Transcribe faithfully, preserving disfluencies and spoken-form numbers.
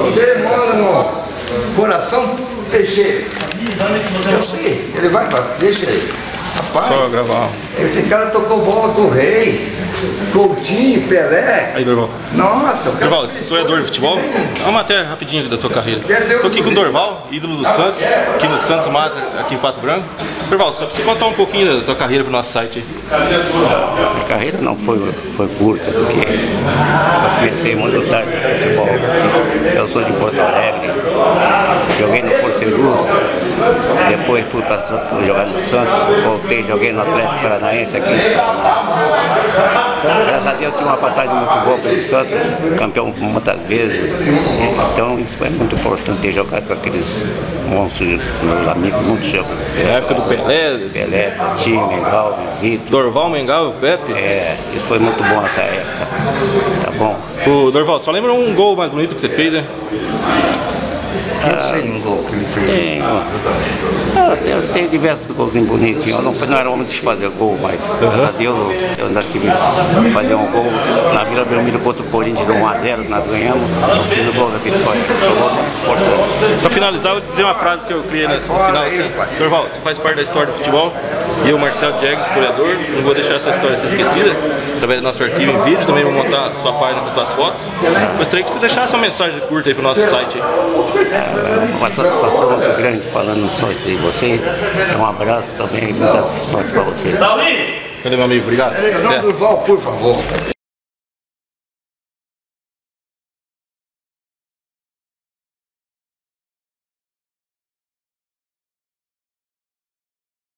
Você mora no Coração Teixeira. Eu sei, ele vai pra... Deixa ele. Rapaz, só gravar. Esse cara tocou bola do Rei, Coutinho, Pelé. Aí, Dorval. Nossa, o cara... Dorval, você é historiador de futebol? É uma matéria rapidinho aqui da tua carreira. Tô aqui com o Dorval, ídolo do Santos, aqui no Santos Mata, aqui em Pato Branco. Dorval, só pra você contar um pouquinho da tua carreira pro nosso site aí. A carreira não foi, foi curta, porque eu comecei muito tarde no futebol. Eu sou de Porto Alegre, joguei no Forceluz, depois fui para jogar no Santos, voltei, joguei no Atlético Paranaense aqui no Paraná. Graças a Deus, tive uma passagem muito boa pelo Santos, campeão muitas vezes. Então isso foi muito importante ter jogado com aqueles monstros, meus amigos, muitos jogos. Na época do Pelé, Pelé, Coutinho, Mengal, Zito. Dorval, Mengal, Pepe. É, isso foi muito bom nessa época. Tá bom? O Dorval, só lembra um gol mais bonito que você fez, né? Eu sei um gol que ele fez. Tem, eu tenho, tenho diversos golzinhos bonitinhos. Eu não, não era homem de fazer gol, mas graças a Deus eu ainda tive que fazer um gol na Vila Belmiro contra o Corinthians, um a zero, nós ganhamos. Eu fiz o gol da vitória. Para finalizar, eu vou dizer uma frase que eu criei no final. Assim. Dorval, você faz parte da história do futebol. E eu, Marcelo Diegues, historiador, não vou deixar essa história ser esquecida. Através do nosso arquivo em vídeo, também vou montar a sua página com suas fotos. Gostaria que você deixasse uma mensagem curta aí pro nosso site. É uma satisfação muito grande falando no sorte de vocês. Um abraço também e muita sorte para vocês. Valeu, meu amigo, obrigado. Não, Durval, por favor.